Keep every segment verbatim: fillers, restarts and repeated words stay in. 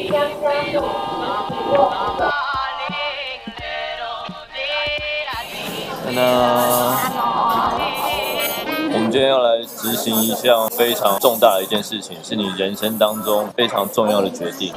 那我们今天要来执行一项非常重大的一件事情，是你人生当中非常重要的决定。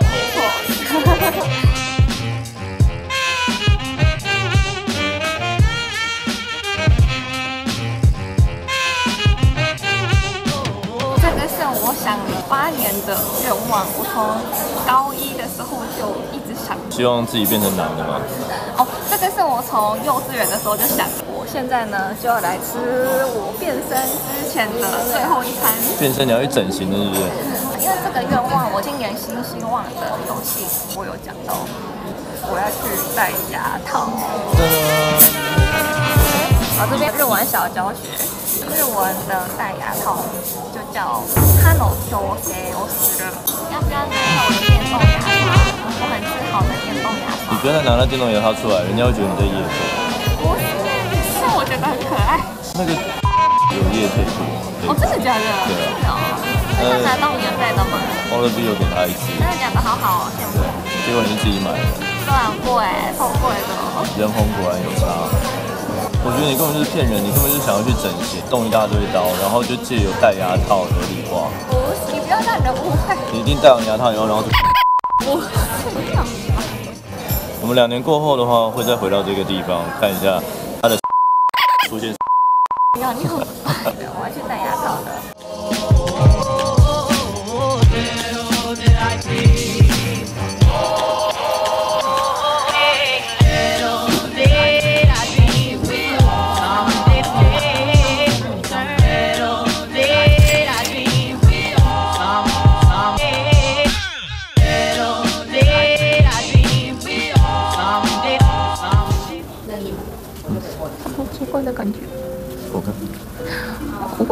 这个是我想八年的愿望，我从高一的时候就一直想。 希望自己变成男的吗？ 哦，这个是我从幼稚园的时候就想，我现在呢就要来吃我变身之前的最后一餐。 变身你要去整形的，是不是？ 因为这个愿望，我今年新希望的游戏，我有讲到，我要去戴牙套。我这边日文小教学，日文的戴牙套就叫歯の矯正をする。要不要拿我的电动牙套？我很自豪的电动牙套。 你不要再拿那电动牙套出来，人家会觉得你在业配。 不是，是我觉得很可爱。 那个有业配过。 哦，真的假的？ 对啊。 那他拿到免费的吗？ 欢乐 B 有给他一次。 真的假的？好好哦，羡慕。 结果你是自己买的。 对啊，贵，超贵的。 人红果然有差。我觉得你根本就是骗人，你根本就是想要去整形，动一大堆刀，然后就借由戴牙套合理化。 不是，你不要让人误会。 你一定戴完牙套以后，然后就。 不是这样。 我们两年过后的话，会再回到这个地方看一下他的出现。 不要，你很烦的，我要去戴牙套的。好奇怪的感觉。 我看。 我。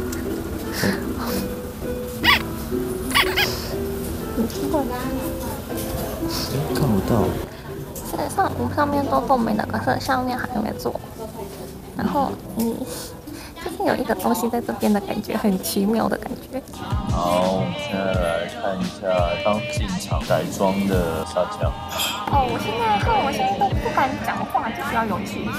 很奇怪。 看不到。 是上我上面都都没那个色，下面还没做。然后嗯，就是有一个东西在这边的感觉，很奇妙的感觉。 好，我们现在来看一下刚进场改装的沙酱。 哦，我现在看，我现在都不敢讲话，就是要勇气。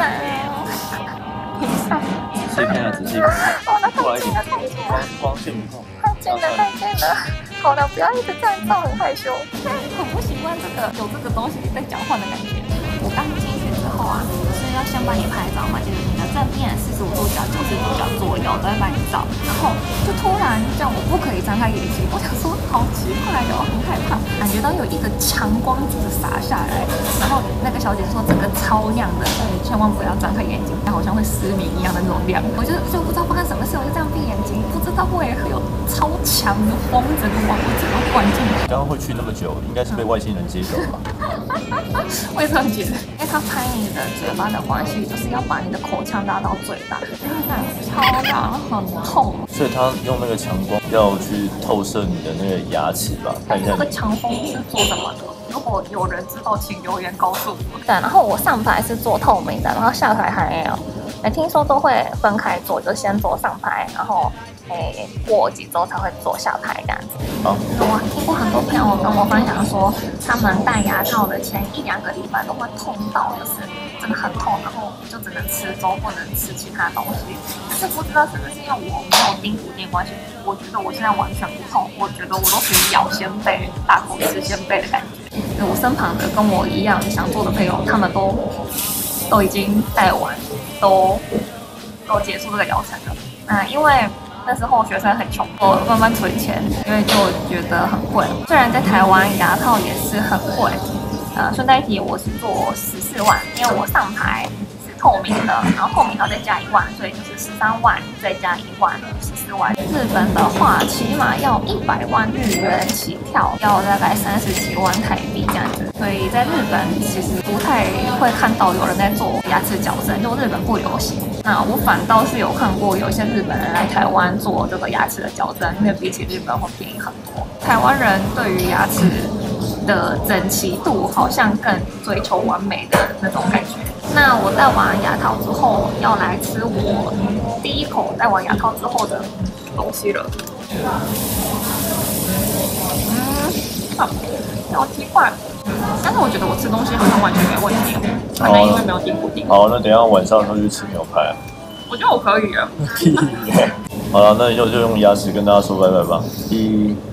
等一下， 仔细看啊，仔细看。 哦，那太近了，太近了， 光线不够。 太近了，太近了。好了，不要一直这样照，很害羞。很不习惯这个有这个东西在讲话的感觉。我刚进去之后啊，是要先帮你拍照嘛，就是你的正面四十五度角、九十度角左右都会帮你照，然后就突然叫我不可以张开眼睛，我想说好奇怪哦，很害怕，感觉到有一个强光子洒下来，然后那个小姐说这个超亮的，所以千万不要张开眼睛，好像会失明一样的那种亮。我就就不知道发生什么事，我就这样闭眼睛，不知道为何有超强的光整个往我整个灌进来。 刚刚会去那么久，应该是被外星人接走吧？ 我也这样觉得，因为他拍你的嘴巴的关系，就是要把你的口腔拉到最大，因为那超大，很痛。 所以他用那个强光要去透射你的那个牙齿吧？看一下。 这个强风是做什么的？如果有人知道，请留言告诉我。对，然后我上排是做透明的，然后下排还没有。哎，听说都会分开做，就先做上排，然后诶过几周才会做下排这样子。 好。 我听过很多朋友跟我分享说，他们戴牙套的前一两个礼拜都会痛到，就是真的很痛，然后就只能吃粥，不能吃其他东西。但是不知道是不是因为我没有钉补丁关系，我觉得我现在完全不痛，我觉得我都可以咬鲜贝、大口吃鲜贝的感觉。我身旁的跟我一样想做的朋友，他们都都已经戴完，都都结束这个疗程了。那因为那时候学生很穷，我慢慢存钱，因为就觉得很贵。虽然在台湾牙套也是很贵，呃，顺带一提，我是做十四万，因为我上排是透明的，然后透明还要再加一万，所以就是十三万再加一万，十四万。日本的话，起码要一百万日元起跳，要大概三十几万台币这样子。所以在日本其实不太会看到有人在做牙齿矫正，就日本不流行。那我反倒是有看过有一些日本人来台湾做这个牙齿的矫正，因为比起日本会便宜很多。台湾人对于牙齿的整齐度好像更追求完美的那种感觉。那我戴完牙套之后，要来吃我第一口戴完牙套之后的东西了。嗯，好。 好奇怪。但是我觉得我吃东西好像完全没问题，可能因为没有订布丁。 好，那等一下晚上就去吃牛排啊。 我觉得我可以啊。 好了，那以后就用牙齿跟大家说拜拜吧。一。